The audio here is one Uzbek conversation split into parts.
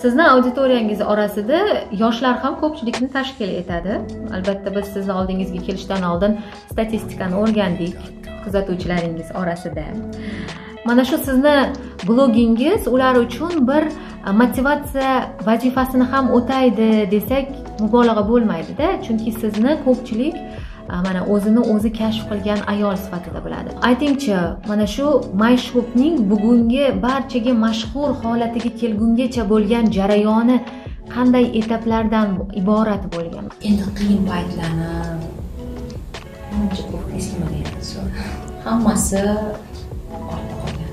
Sizni auditoriyangiz orasida yoshlar ham ko'pchilikni tashkil etadi. Albatta biz sizni oldingizga kelishdan oldin statistikani o'rgandik kuzatuvchilaringiz orasida. Mana shu sizni blogingiz ular uchun bir motivatsiya vazifasini ham o'taydi desak mubolag'a bo'lmaydi-da, chunki sizni ko'pchilik mana o'zini o'zi kashf qilgan ayol sifatida biladi. Aytingchi, mana shu MyShopning bugungi barchaga mashhur holatiga kelgungacha bo'lgan jarayoni qanday etaplardan iborat bo'lgan? Endi qiyin paytlarni menimcha ko'p eslamagan. Hammasi ortda qolgan.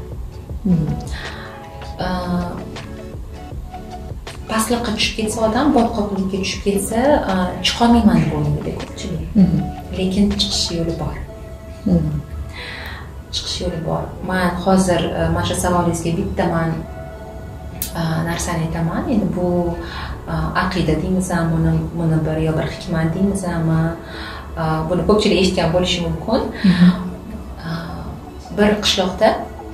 Pastlikqa tushib ketsa odam, botqoqlikka tushib ketsa, chiqolmayman deb o'ylaydi ko'pchilik. Lekin chiqish yo'li bor. Chiqish yo'li bor. Men hozir mana shu savolingizga bitta narsani aytaman. Endi bu aqida deymizmi, buni bir hikmat deymizmi? Buni ko'pchilik eshitgan bo'lishi mumkin. Bir qishloqda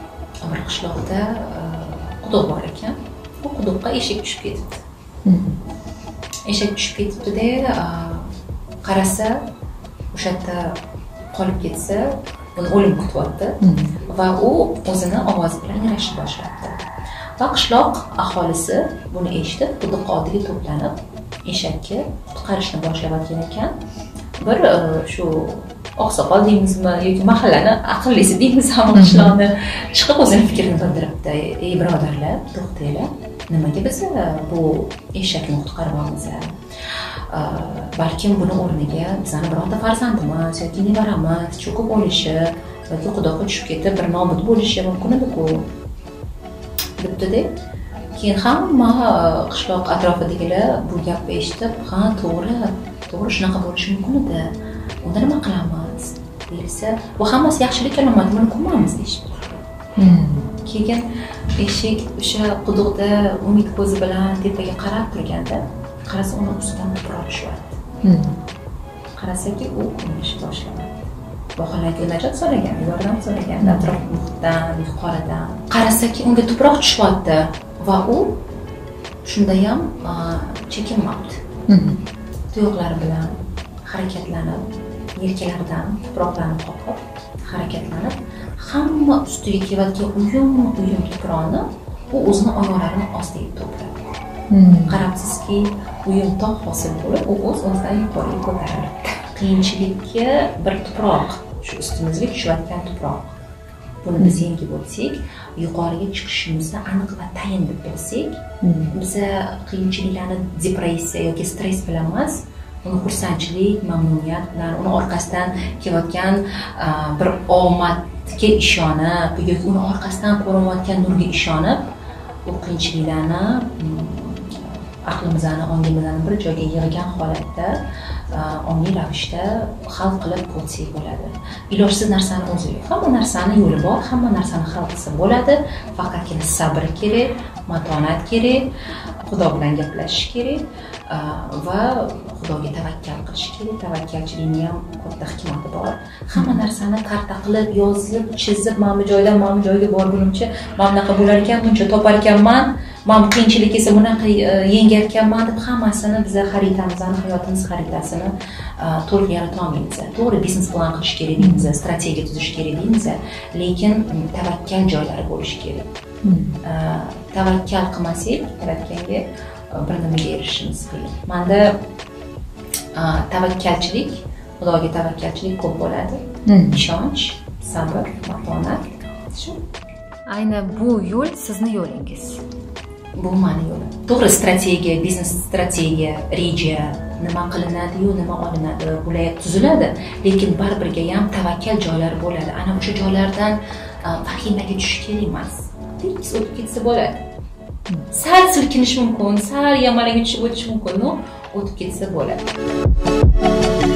quduq bor ekan. Bu quduqqa eshak tushib ketibdi. Eshak tushib ketibdi-da, qarasa, o'sha yerda qolib ketsa, uni o'lim kutyapti va u o'zini ovozi bilan yarashib boshlabdi. Va qishloq aholisi buni eshitib, quduq oldiga to'planib, eshakni qutqarishni boshlayotgan ekan. Bir shu oqsoqol deymizmi yoki mahallani aqllisi deymizmi, qishloqni chiqib o'zini fikrini bildiribdi. Ey birodarlar, to'xtanglar. Nimaga biz bu eshakni qutqarib olamiz? Balkim buni o'rniga bizning bironta farzandimiz yoki nevaramiz cho'kib o'lishi yoki quduqqa tushib ketib bir nobud bo'lishi mumkin edi-ku. Debdi-da. Keyin hamma qishloq atrofidagilar bu gapni eshitib, ha, to'g'ri, shunaqa bo'lishi mumkin edi. Unda nima qilamiz? Deyilsa, bu hammasi yaxshilik alomati, buni ko'ramiz deyishdi. Keyin eshik o'sha quduqda umid ko'zi bilan tepaga qarab turganda, qarasa uni ustidan tuproq tushyapti. Qarasaki, u ko'mishni boshladi. Boqalarga najot so'ragan, yordam so'ragan, atrof muhitdan, yuqoridan. Qarasaki, unga tuproq tushyapti va u shunda ham chekinmabdi. Tuyoqlari bilan harakatlanib, yelkalaridan tuproqlarni qoqib, harakatlanib, hamma ustiga kelayotgan uyum tuproqni u o'zini oyoqlarini ostiga to'pladi. Qarabsizki, uyum tog' hosil bo'lib, u o'z-o'zidan yuqoriga ko'tarildi. Qiyinchilikka bir tuproq, shu ustimizga tushayotgan tuproq. Buni biz yengib o'tsak, yuqoriga chiqishimizni aniq va tayin deb bilsak, biz qiyinchiliklarni depressiya yoki stress bilan emas, uni xursandchilik, mamnuniyat bilan, uni orqasidan kelayotgan bir omadga ishonib yoki uni orqasidan ko'rinayotgan nurga ishonib, bu qiyinchiliklarni aqlimizni, ongimizni bir joyga yig'gan holatda ongli ravishda hal qilib o'tsak bo'ladi. Ilojsiz narsani o'zi yo'q. Hamma narsani yo'li bor, hamma narsani hal qilsa bo'ladi. Faqatgina sabr kerak, matonat kerak, Xudo bilan gaplashish kerak va Xudoga tavakkal qilish kerak. Tavakkalchilikning ham katta hikmati bor. Hamma narsani karta qilib, yozib, chizib, mana bu joydan mana bu joyga borgunimcha mana bunaqa bo'lar ekan, buncha topar ekanman, mana bu qiyinchilik kelsa bunaqa yengar ekanman deb hammasini biz xaritamizni, hayotimiz xaritasini to'liq yarata olmaymiz. To'g'ri, biznes plan qilish kerak deymiz, strategiya tuzish kerak deymiz, lekin tavakkal joylari bo'lishi kerak. Tavakkal qilmasak, yaratganga bir nimaga erishishimiz qiyin. Menda tavakkalchilik, Xudoga tavakkalchilik ko'p bo'ladi. Ishonch, sabr, matonat. Shu. Aynan bu yo'l sizni yo'lingiz. Bu meni yo'lim. To'g'ri, strategiya, biznes strategiya, reja, nima qilinadi-yu, nima olinadi, bular tuziladi, lekin baribirga ham tavakkal joylari bo'ladi. Ana o'sha joylardan vahimaga tushish kerak emas. Tekis o'tib ketsa bo'ladi. Sal silkinish mumkin, sal yamalaga tushib o'tish mumkin, o'tib ketsa bo'ladi.